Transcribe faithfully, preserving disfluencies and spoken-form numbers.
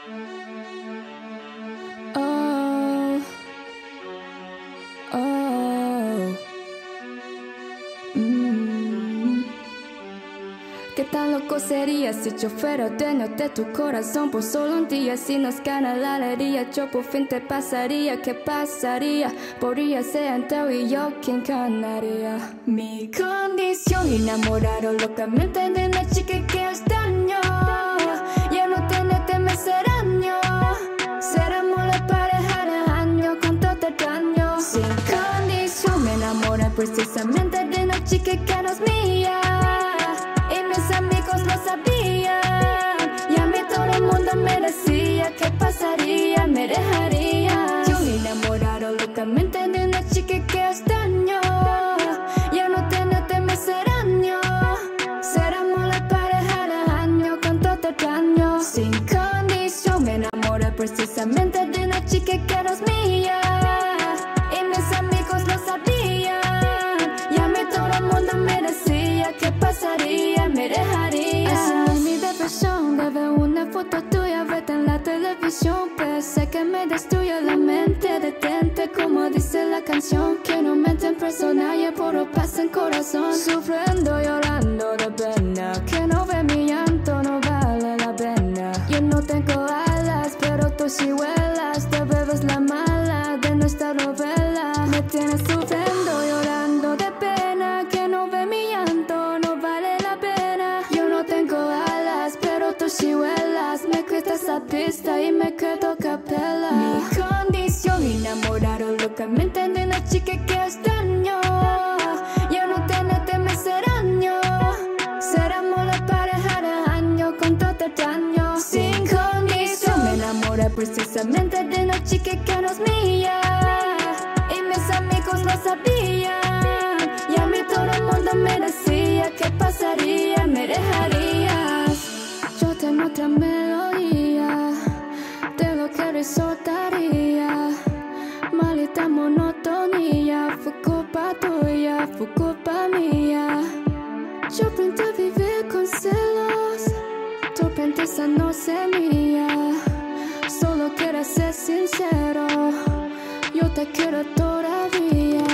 Oh, oh, mm. ¿Qué tan loco sería si yo fuera dueño de tu corazón por solo un día? Si nos gana la alegría, yo por fin te pasaría. ¿Qué pasaría? Podría ser entre y yo quien ganaría. Mi condición, enamorado locamente de una chica que extraño. Ya no tenerte me hace daño. Seremos la pareja de años con todo el daño. Sin condición me enamoré precisamente de una chica que no es mía. Y mis amigos lo sabían. Y a mí todo el mundo me decía ¿qué pasaría? Me dejaría. Yo me enamorado locamente de una chica que extraño. Ya no tenerte me hace daño. Seremos la pareja de años con todo el daño. Sin condición me enamoré precisamente de una chica que no es mía. Y mis amigos lo sabían. Y a mí todo el mundo me decía ¿qué pasaría? Me dejaría. Así no es mi depresión de ver una foto tuya, verte en la televisión. Pensé que me destruye la mente. Detente como dice la canción. Que no mente en persona y el puro pasa en corazón. Sufriendo, llorando de pena. Que no ve mi llanto, no vale la pena. Yo no tengo alas, pero tú sí vuelas. Te bebes la mala de nuestra novela. Me tienes sufriendo, llorando de pena. Que no ve mi llanto, no vale la pena. Yo no tengo alas, pero tú sí vuelas. Me quitas la pista y me quedo a capela. Mi condición, enamorado locamente de una chica que extraño. Ya no tenerte me hace daño. Seremos la pareja de años con todo el daño. Sin condición me enamoré precisamente de una chica que no es mía. Y mis amigos lo sabían. Y a mí todo el mundo me decía ¿qué pasaría? Me dejarías. Yo tengo otra melodía de lo que resultaría. Maldita monotonía. Fue culpa tuya, fue culpa mía. Yo aprendí a vivir con celos. Tu princesa no se mía. Solo quiero ser sincero. Yo te quiero todavía.